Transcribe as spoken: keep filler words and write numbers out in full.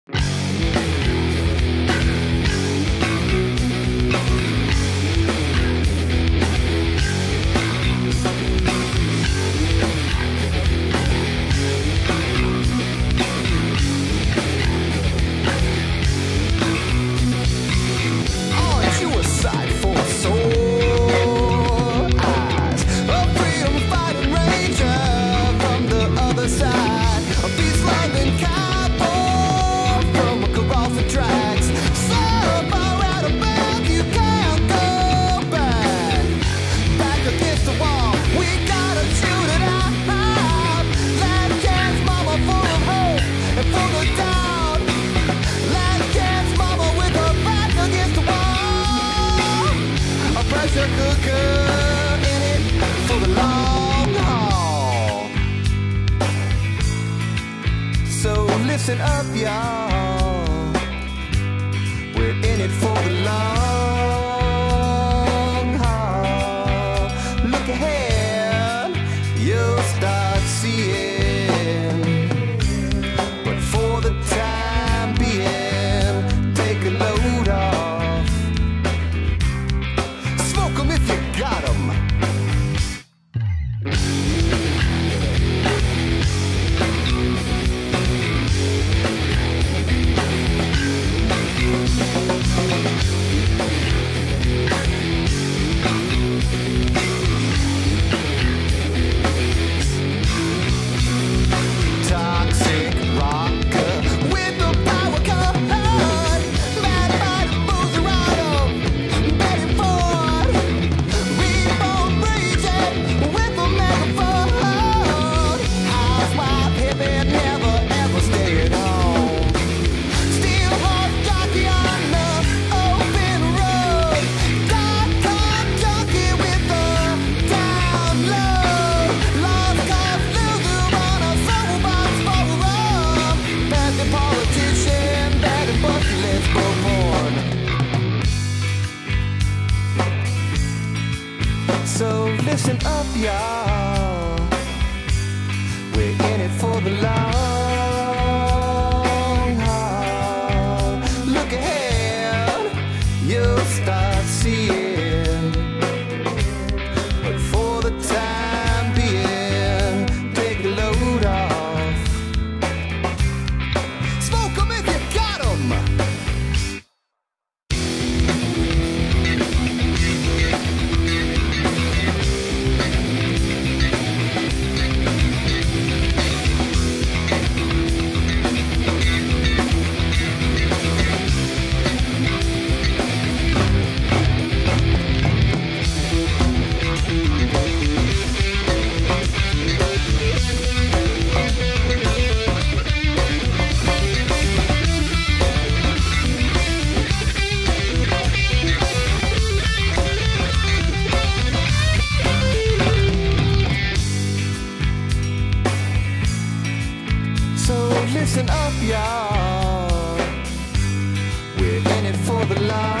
Listen up, y'all. We're in it for the long haul. Look ahead, you'll start seeing. But for the time being, take a load off. Smoke 'em if you got 'em. So listen up, y'all. We're in it for the long haul. Look ahead, you'll start seeing. But for the time being, take the load off. Smoke 'em if you got 'em. Listen up, y'all. We're in it for the long